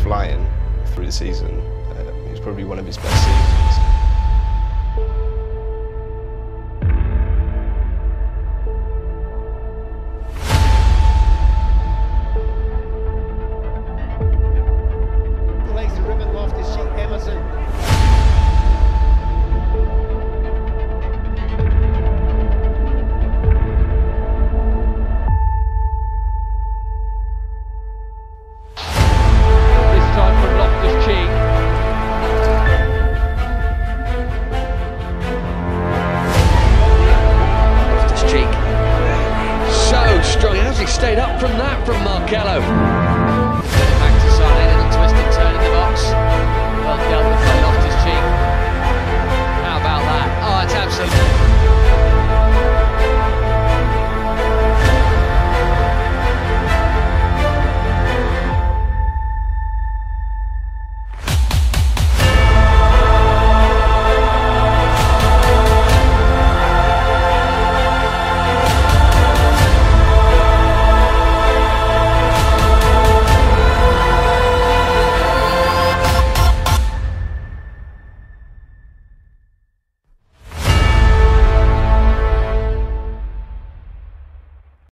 flying through the season. It was probably one of his best seasons. Plays to Ruben, Loftus-Cheek, Emerson. He stayed up from that from Markello. Back to Sané, little twist and turn in the box. Well dealt with by Loftus-Cheek. How about that? Oh, it's absolutely...